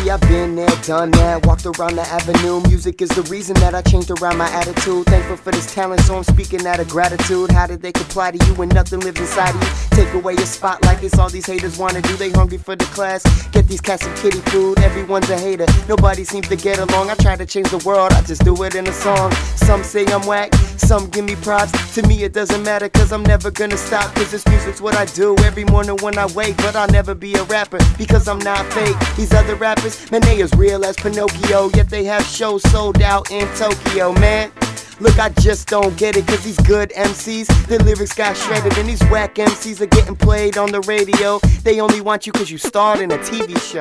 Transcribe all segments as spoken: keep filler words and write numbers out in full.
see, I've been there, done that, walked around the avenue. Music is the reason that I changed around my attitude. Thankful for this talent, so I'm speaking out of gratitude. How did they comply to you when nothing lives inside of you? Take away your spotlight, it's all these haters wanna do. They hungry for the class, get these cats some kitty food. Everyone's a hater, nobody seems to get along. I try to change the world, I just do it in a song. Some say I'm whack, some give me props. To me it doesn't matter, cause I'm never gonna stop. Cause this music's what I do every morning when I wake. But I'll never be a rapper, because I'm not fake. These other rappers, man, they as real as Pinocchio. Yet they have shows sold out in Tokyo, man. Look, I just don't get it, cause these good M Cs, their lyrics got shredded. And these whack M Cs are getting played on the radio. They only want you cause you starred in a T V show.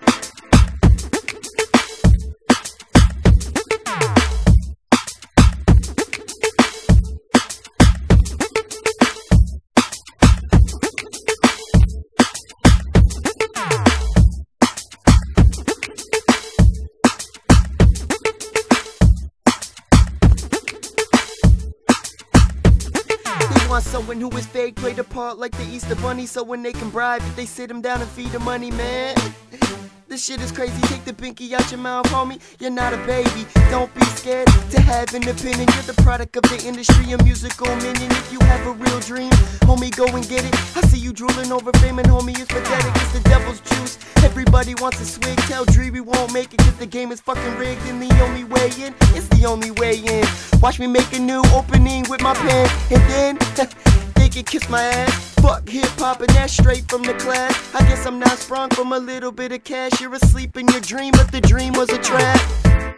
Want someone who is fake, played a part like the Easter Bunny, so when they can bribe it, they sit him down and feed him money, man. This shit is crazy, take the pinky out your mouth, homie. You're not a baby, don't be scared to have an opinion. You're the product of the industry, a musical minion. If you have a real dream, homie, go and get it. I see you drooling over fame and homie, it's pathetic. It's the devil's juice, everybody wants a swig. Tell Dree we won't make it cause the game is fucking rigged. And the only way in, it's the only way in. Watch me make a new opening with my pen. And then, they can kiss my ass. Fuck hip-hop and that's straight from the class. I guess I'm not sprung from a little bit of cash. You're asleep in your dream, but the dream was a trap.